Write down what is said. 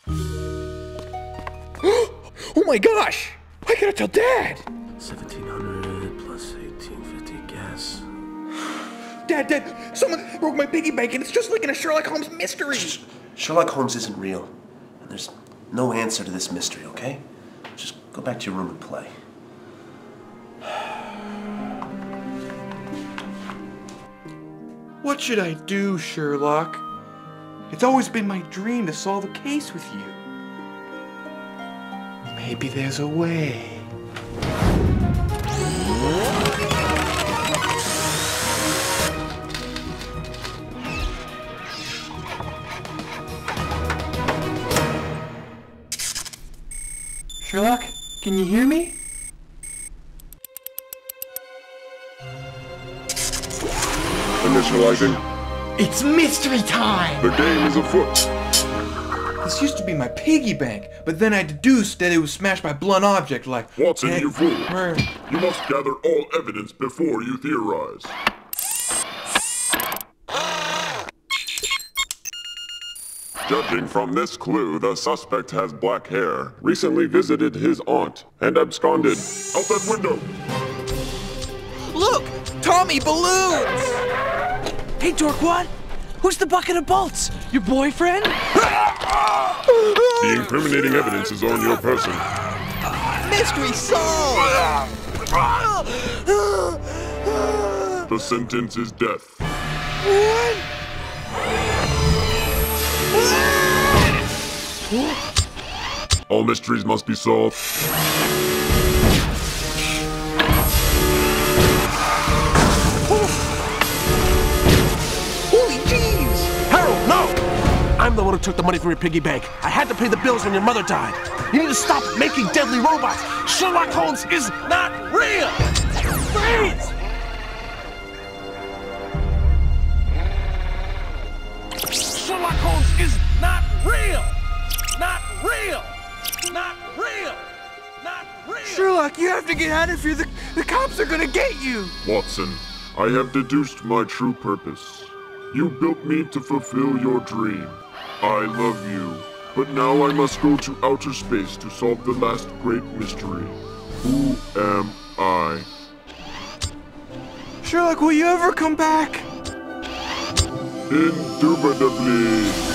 Oh my gosh! I gotta tell Dad! 1700 plus 1850 guess. Dad, someone broke my piggy bank and it's just like in a Sherlock Holmes mystery! Sherlock Holmes isn't real. And there's no answer to this mystery, okay? Just go back to your room and play. What should I do, Sherlock? It's always been my dream to solve a case with you. Maybe there's a way. Sherlock, can you hear me? Initializing. It's mystery time! The game is afoot. This used to be my piggy bank, but then I deduced that it was smashed by a blunt object like... Watson, you fool. You must gather all evidence before you theorize. Judging from this clue, the suspect has black hair, recently visited his aunt, and absconded. Out that window! Look! Tommy balloons! Hey, Dorkwad! Who's the bucket of bolts? Your boyfriend? The incriminating evidence is on your person. Mystery solved! The sentence is death. What? All mysteries must be solved. I'm the one who took the money from your piggy bank. I had to pay the bills when your mother died. You need to stop making deadly robots. Sherlock Holmes is not real! Freeze! Sherlock Holmes is not real! Not real! Not real! Not real! Sherlock, you have to get out of here. The cops are gonna get you. Watson, I have deduced my true purpose. You built me to fulfill your dream. I love you, but now I must go to outer space to solve the last great mystery. Who am I? Sherlock, will you ever come back? Indubitably.